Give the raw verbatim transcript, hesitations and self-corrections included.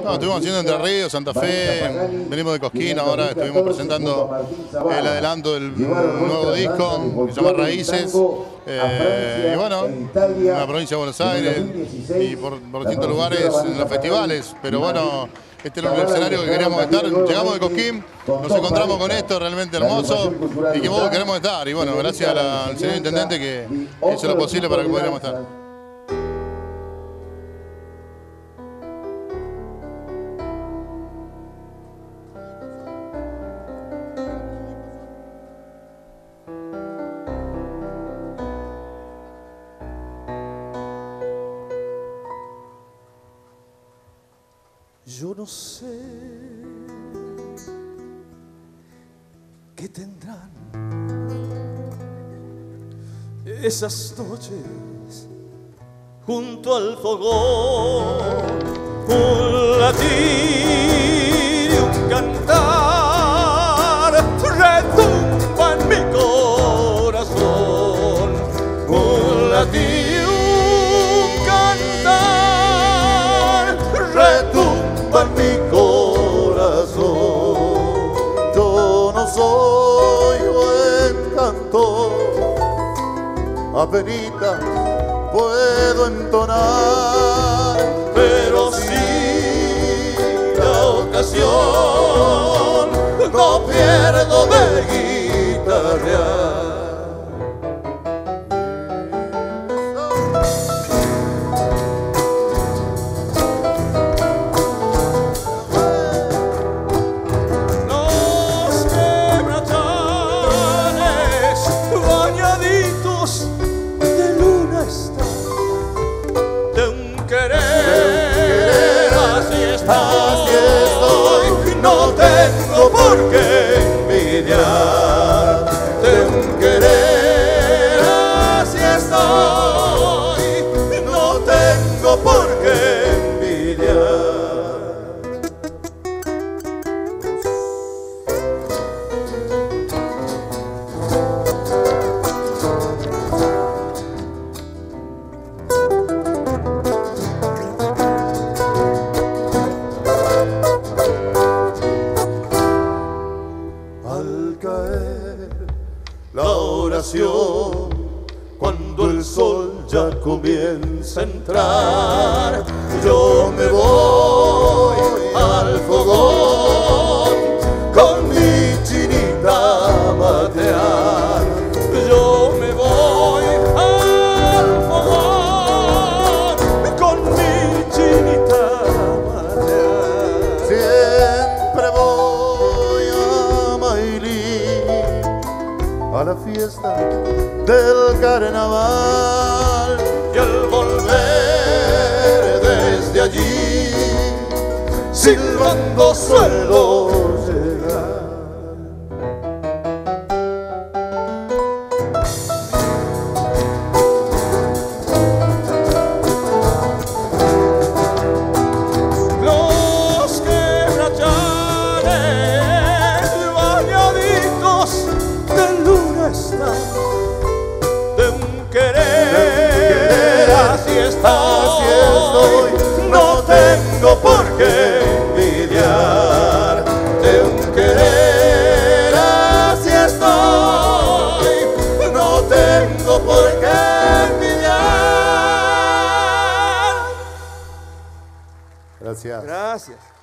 No, estuvimos haciendo Entre Ríos, Santa Fe, venimos de Cosquín, ahora estuvimos presentando el adelanto del nuevo disco que se llama Raíces. Eh, y bueno, en la provincia de Buenos Aires y por, por distintos lugares en los festivales, pero bueno, este era el escenario que queríamos estar. Llegamos de Cosquín, nos encontramos con esto realmente hermoso y que vos queremos estar. Y bueno, gracias a la, al señor intendente que hizo lo posible para que pudiéramos estar. Yo no sé qué tendrán esas noches junto al fogón, un latir y un cantar retumba en mi corazón, un latir y un cantar retumba en mi corazón. Yo no soy buen cantor, apenita puedo entonar, pero si la ocasión no pierdo de guitarrear. Así estoy, no tengo por qué envidiar. De un querer, así estoy, no tengo por qué envidiar. La oración, cuando el sol ya comienza a entrar, yo me voy al fogón con mi chinita a matear. Yo me voy al fogón con mi chinita a matear. Siempre voy a Mailí, a la fiesta del carnaval, y al volver desde allí silbando suelo llegar. Los quebrachanes bañaditos de luna están, de un querer, así estoy, no tengo por qué envidiar. De un querer, así estoy, no tengo por qué envidiar. Gracias. Gracias.